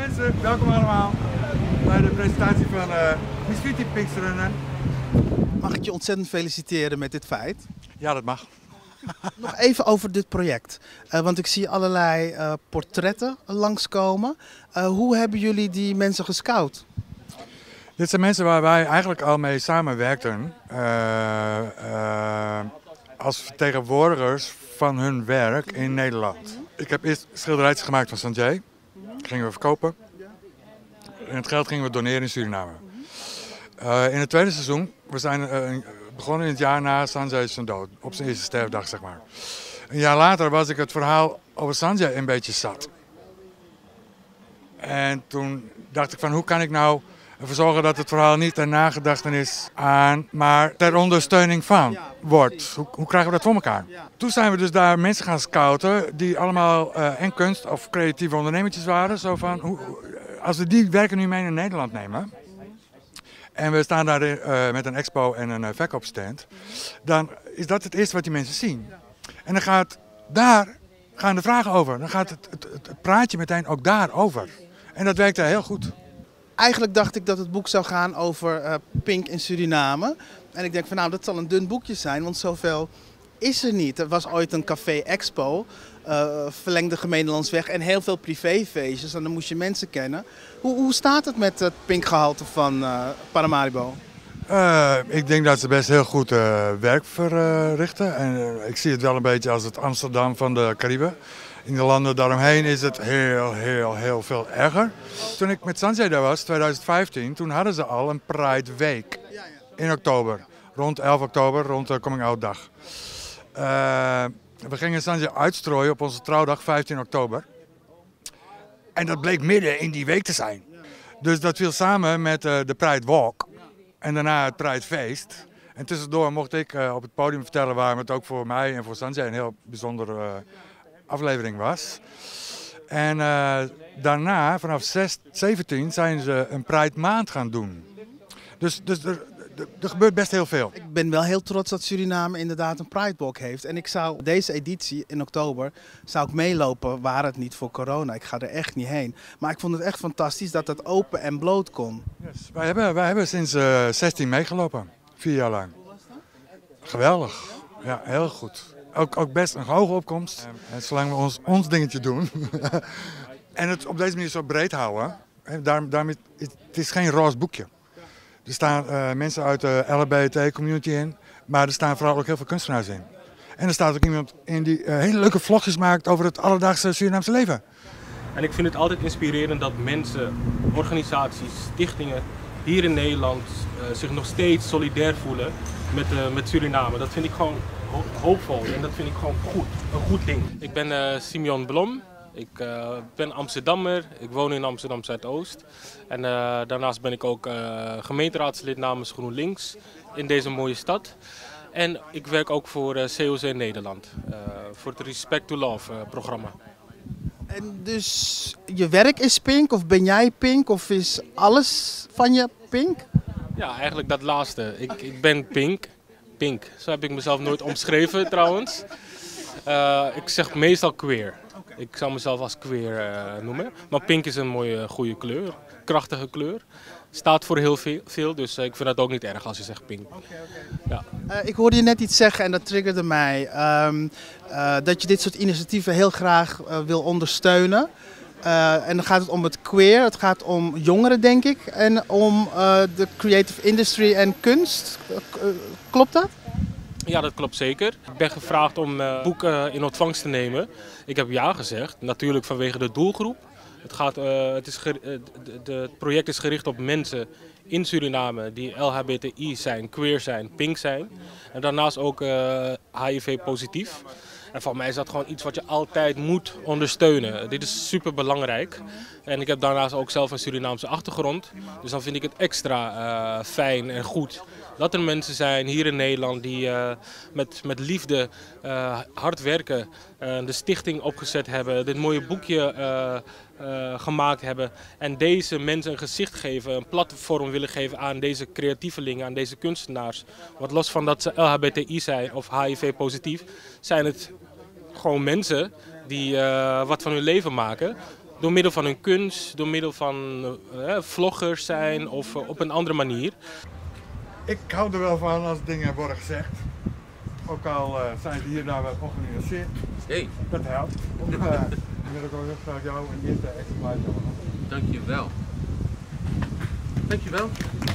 Mensen, welkom allemaal bij de presentatie van Miss Sweetie Pinksterrennen. Mag ik je ontzettend feliciteren met dit feit? Ja, dat mag. Nog even over dit project, want ik zie allerlei portretten langskomen. Hoe hebben jullie die mensen gescout? Dit zijn mensen waar wij eigenlijk al mee samenwerkten als vertegenwoordigers van hun werk in Nederland. Ik heb eerst schilderijtjes gemaakt van Sanjay. Dat gingen we verkopen. En het geld gingen we doneren in Suriname. In het tweede seizoen, we zijn begonnen in het jaar na Sanjay zijn dood. Op zijn eerste sterfdag, zeg maar. Een jaar later was ik het verhaal over Sanjay een beetje zat. En toen dacht ik van, hoe kan ik nou ervoor zorgen dat het verhaal niet ter nagedachtenis aan, maar ter ondersteuning van wordt. Hoe krijgen we dat voor elkaar? Toen zijn we dus daar mensen gaan scouten die allemaal en kunst of creatieve ondernemertjes waren. Zo van, als we die werken nu mee naar Nederland nemen en we staan daar met een expo en een verkoopstand, dan is dat het eerste wat die mensen zien. En dan gaan de vragen over. Dan gaat het praatje meteen ook daarover. En dat werkte heel goed. Eigenlijk dacht ik dat het boek zou gaan over Pink in Suriname. En ik denk van nou, dat zal een dun boekje zijn, want zoveel is er niet. Er was ooit een café expo, verlengde Gemeenlandsweg en heel veel privéfeestjes. En dan moest je mensen kennen. Hoe staat het met het Pink-gehalte van Paramaribo? Ik denk dat ze best heel goed werk verrichten. En ik zie het wel een beetje als het Amsterdam van de Cariben. In de landen daaromheen is het heel veel erger. Toen ik met Sanjay daar was, 2015, toen hadden ze al een Pride Week in oktober. Rond 11 oktober, rond de Coming Out dag. We gingen Sanjay uitstrooien op onze trouwdag 15 oktober. En dat bleek midden in die week te zijn. Dus dat viel samen met de Pride Walk en daarna het Pride Feest. En tussendoor mocht ik op het podium vertellen waarom het ook voor mij en voor Sanjay een heel bijzondere aflevering was. En daarna, vanaf 17, zijn ze een Pride maand gaan doen. Dus er gebeurt best heel veel. Ik ben wel heel trots dat Suriname inderdaad een Pride Walk heeft. En ik zou deze editie in oktober zou ik meelopen, waar het niet voor corona. Ik ga er echt niet heen. Maar ik vond het echt fantastisch dat het open en bloot kon. Yes. Wij hebben sinds 16 meegelopen. 4 jaar lang. Hoe was dat? Geweldig. Ja, heel goed. Ook best een hoge opkomst. En zolang we ons dingetje doen. En het op deze manier zo breed houden. Het is geen roze boekje. Er staan mensen uit de LHBT-community in. Maar er staan vooral ook heel veel kunstenaars in. En er staat ook iemand in die hele leuke vlogjes maakt over het alledaagse Surinaamse leven. En ik vind het altijd inspirerend dat mensen, organisaties, stichtingen hier in Nederland zich nog steeds solidair voelen met Suriname. Dat vind ik gewoon hoopvol en dat vind ik gewoon goed, een goed ding. Ik ben Simeon Blom, ik ben Amsterdammer, ik woon in Amsterdam Zuidoost. En daarnaast ben ik ook gemeenteraadslid namens GroenLinks in deze mooie stad. En ik werk ook voor COC Nederland, voor het Respect to Love programma. En dus je werk is pink of ben jij pink of is alles van je pink? Ja, eigenlijk dat laatste. Ik ben pink. Pink. Zo heb ik mezelf nooit omschreven trouwens. Ik zeg meestal queer. Ik zou mezelf als queer noemen. Maar pink is een mooie, goede kleur. Krachtige kleur. Staat voor heel veel, dus ik vind dat ook niet erg als je zegt pink. Ja. Ik hoorde je net iets zeggen en dat triggerde mij. Dat je dit soort initiatieven heel graag wil ondersteunen. En dan gaat het om het queer, het gaat om jongeren denk ik. En om de creative industry en kunst. Klopt dat? Ja, dat klopt zeker. Ik ben gevraagd om boeken in ontvangst te nemen. Ik heb ja gezegd, natuurlijk vanwege de doelgroep. Het project is gericht op mensen in Suriname die LHBTI zijn, queer zijn, pink zijn. En daarnaast ook HIV-positief. En voor mij is dat gewoon iets wat je altijd moet ondersteunen. Dit is super belangrijk. En ik heb daarnaast ook zelf een Surinaamse achtergrond. Dus dan vind ik het extra fijn en goed dat er mensen zijn hier in Nederland die met liefde hard werken. De stichting opgezet hebben, dit mooie boekje gemaakt hebben. En deze mensen een gezicht geven, een platform willen geven aan deze creatievelingen, aan deze kunstenaars. Want los van dat ze LHBTI zijn of HIV-positief, zijn het gewoon mensen die wat van hun leven maken. Door middel van hun kunst, door middel van vloggers zijn of op een andere manier. Ik hou er wel van als dingen worden gezegd. Ook al zijn ze hier daar wat georganiseerd. Hey. Dat helpt. Ik wil ook heel graag jou en dit exemplaar doen. Dankjewel. Dankjewel.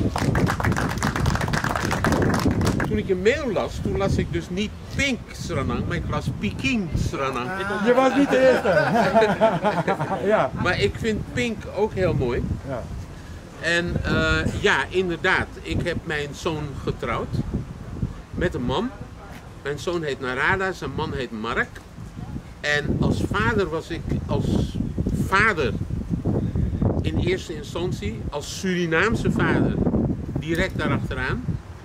Toen ik je mail las, toen las ik dus niet Pink Sranang, maar ik las Peking Sranang. Je was niet de eerste. Ja. Maar ik vind Pink ook heel mooi. Ja. En ja, inderdaad, ik heb mijn zoon getrouwd met een man. Mijn zoon heet Narada, zijn man heet Mark. En als vader was ik, in eerste instantie, als Surinaamse vader, direct daarachteraan,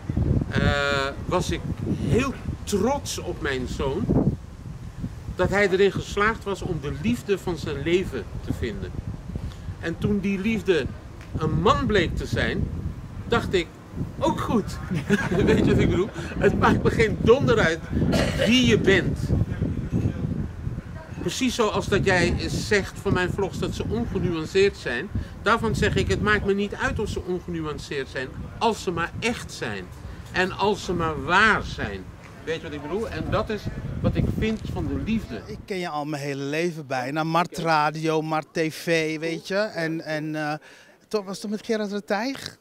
was ik heel trots op mijn zoon. Dat hij erin geslaagd was om de liefde van zijn leven te vinden. En toen die liefde een man bleek te zijn, dacht ik, ook goed. Weet je wat ik bedoel? Het maakt me geen donder uit wie je bent. Precies zoals dat jij zegt van mijn vlogs dat ze ongenuanceerd zijn. Daarvan zeg ik, het maakt me niet uit of ze ongenuanceerd zijn, als ze maar echt zijn. En als ze maar waar zijn. Weet je wat ik bedoel? En dat is wat ik vind van de liefde. Ik ken je al mijn hele leven bijna. Mart Radio, Mart TV, weet je. En toch was het met Gerard de Tijg,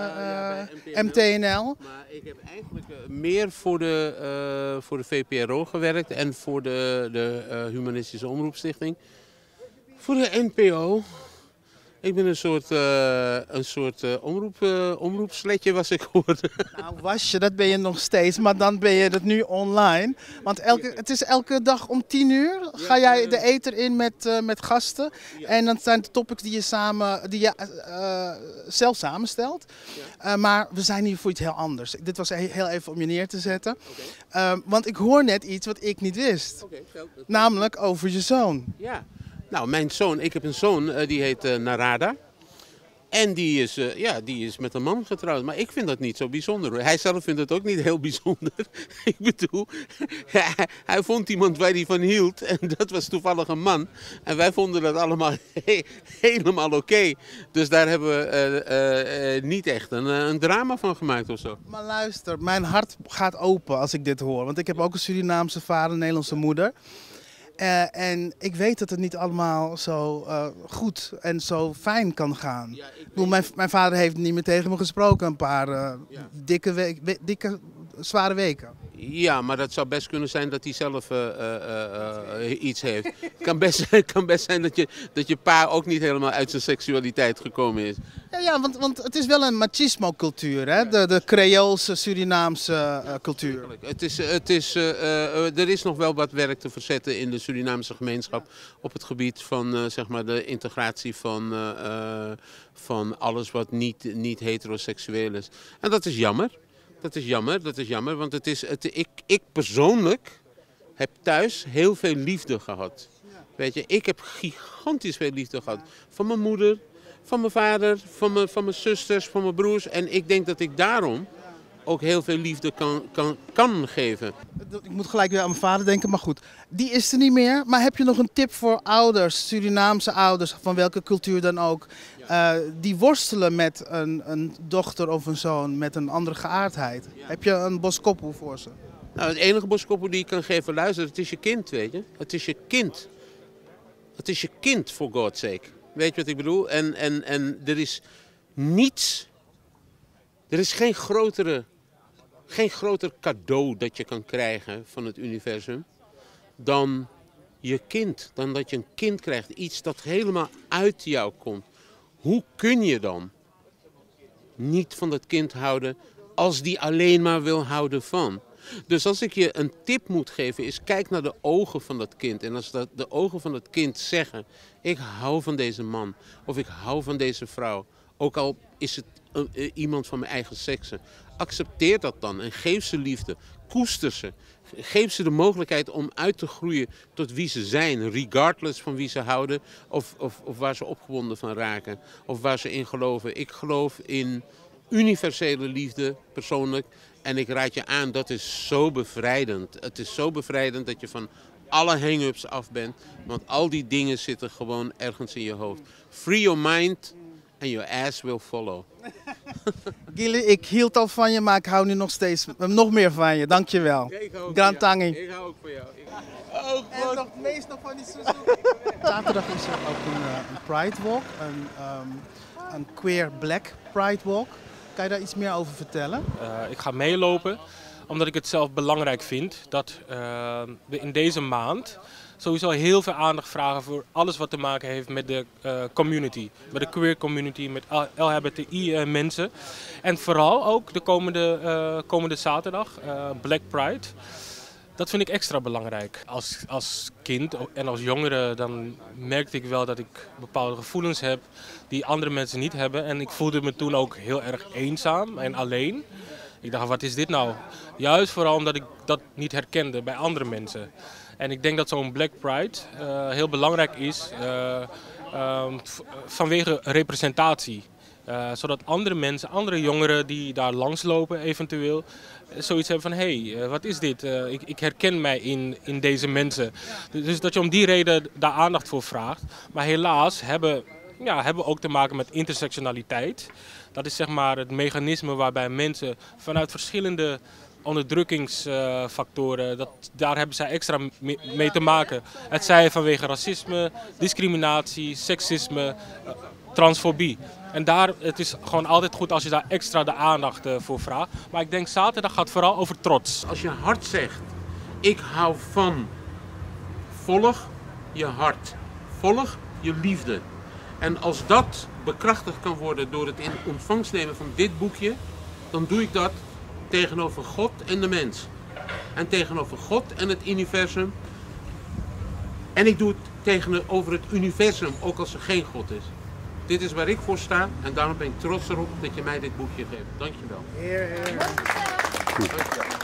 MTNL. Maar ik heb eigenlijk meer voor de VPRO gewerkt en voor de Humanistische Omroepstichting. Voor de NPO. Ik ben een soort omroepsletje was ik geworden. Nou was je, dat ben je nog steeds, maar dan ben je dat nu online. Want het is elke dag om 10 uur ga jij de ether in met gasten. Ja. En dan zijn de topics die je zelf samenstelt. Ja. Maar we zijn hier voor iets heel anders. Dit was heel even om je neer te zetten. Okay. Want ik hoor net iets wat ik niet wist. Okay, namelijk over je zoon. Ja. Nou, mijn zoon, ik heb een zoon, die heet Narada. En die is met een man getrouwd. Maar ik vind dat niet zo bijzonder. Hij zelf vindt het ook niet heel bijzonder. Ik bedoel, hij vond iemand waar hij van hield. En dat was toevallig een man. En wij vonden dat allemaal helemaal oké. Dus daar hebben we niet echt een drama van gemaakt of zo. Maar luister, mijn hart gaat open als ik dit hoor. Want ik heb ook een Surinaamse vader, een Nederlandse moeder. En ik weet dat het niet allemaal zo goed en zo fijn kan gaan. Ja, mijn vader heeft niet meer tegen me gesproken een paar dikke, zware weken. Ja, maar dat zou best kunnen zijn dat hij zelf iets heeft. Het kan best zijn dat je pa ook niet helemaal uit zijn seksualiteit gekomen is. Ja, want het is wel een machismo-cultuur, hè? De Creoolse, Surinaamse cultuur. Er is nog wel wat werk te verzetten in de Surinaamse gemeenschap op het gebied van zeg maar de integratie van alles wat niet heteroseksueel is. En dat is jammer. Dat is jammer, want ik persoonlijk heb thuis heel veel liefde gehad. Weet je, ik heb gigantisch veel liefde gehad. Van mijn moeder, van mijn vader, van mijn zusters, van mijn broers. En ik denk dat ik daarom ook heel veel liefde kan geven. Ik moet gelijk weer aan mijn vader denken, maar goed. Die is er niet meer. Maar heb je nog een tip voor ouders, Surinaamse ouders, van welke cultuur dan ook, die worstelen met een dochter of een zoon met een andere geaardheid? Ja. Heb je een boskoppel voor ze? Nou, het enige boskoppel die ik kan geven, luister, het is je kind, weet je. Het is je kind. Het is je kind, for God's sake. Weet je wat ik bedoel? En er is niets, er is geen groter cadeau dat je kan krijgen van het universum dan je kind. Dan dat je een kind krijgt, iets dat helemaal uit jou komt. Hoe kun je dan niet van dat kind houden als die alleen maar wil houden van? Dus als ik je een tip moet geven is, kijk naar de ogen van dat kind. En als de ogen van dat kind zeggen, ik hou van deze man of ik hou van deze vrouw. Ook al is het iemand van mijn eigen sekse. Accepteer dat dan en geef ze liefde. Koester ze. Geef ze de mogelijkheid om uit te groeien tot wie ze zijn. Regardless van wie ze houden of waar ze opgewonden van raken. Of waar ze in geloven. Ik geloof in universele liefde persoonlijk. En ik raad je aan, dat is zo bevrijdend. Het is zo bevrijdend dat je van alle hang-ups af bent. Want al die dingen zitten gewoon ergens in je hoofd. Free your mind and your ass will follow. Gili, ik hield al van je, maar ik hou nu nog meer van je. Dankjewel. Ik hou ook Grand van jou. Tangi. Ik hou ook van jou. En nog het meest nog van die Suzuki. Zaterdag is er ook een Pride Walk, een queer black Pride Walk. Kan je daar iets meer over vertellen? Ik ga meelopen omdat ik het zelf belangrijk vind dat we in deze maand sowieso heel veel aandacht vragen voor alles wat te maken heeft met de community. Met de queer community, met LHBTI mensen. En vooral ook de komende zaterdag, Black Pride. Dat vind ik extra belangrijk. Als kind en als jongere dan merkte ik wel dat ik bepaalde gevoelens heb die andere mensen niet hebben. En ik voelde me toen ook heel erg eenzaam en alleen. Ik dacht, wat is dit nou? Juist vooral omdat ik dat niet herkende bij andere mensen. En ik denk dat zo'n Black Pride heel belangrijk is vanwege representatie. Zodat andere mensen, andere jongeren die daar langslopen eventueel, zoiets hebben van hé, wat is dit? Ik herken mij in deze mensen. Dus dat je om die reden daar aandacht voor vraagt. Maar helaas hebben we ook te maken met intersectionaliteit. Dat is zeg maar het mechanisme waarbij mensen vanuit verschillende onderdrukkingsfactoren, daar hebben zij extra mee te maken. Het zij vanwege racisme, discriminatie, seksisme, transfobie. En het is gewoon altijd goed als je daar extra de aandacht voor vraagt. Maar ik denk zaterdag gaat vooral over trots. Als je hart zegt, ik hou van, volg je hart. Volg je liefde. En als dat bekrachtigd kan worden door het in ontvangst nemen van dit boekje, dan doe ik dat tegenover God en de mens. En tegenover God en het universum. En ik doe het tegenover het universum, ook als er geen God is. Dit is waar ik voor sta en daarom ben ik trots erop dat je mij dit boekje geeft. Dankjewel. Heer. Dankjewel.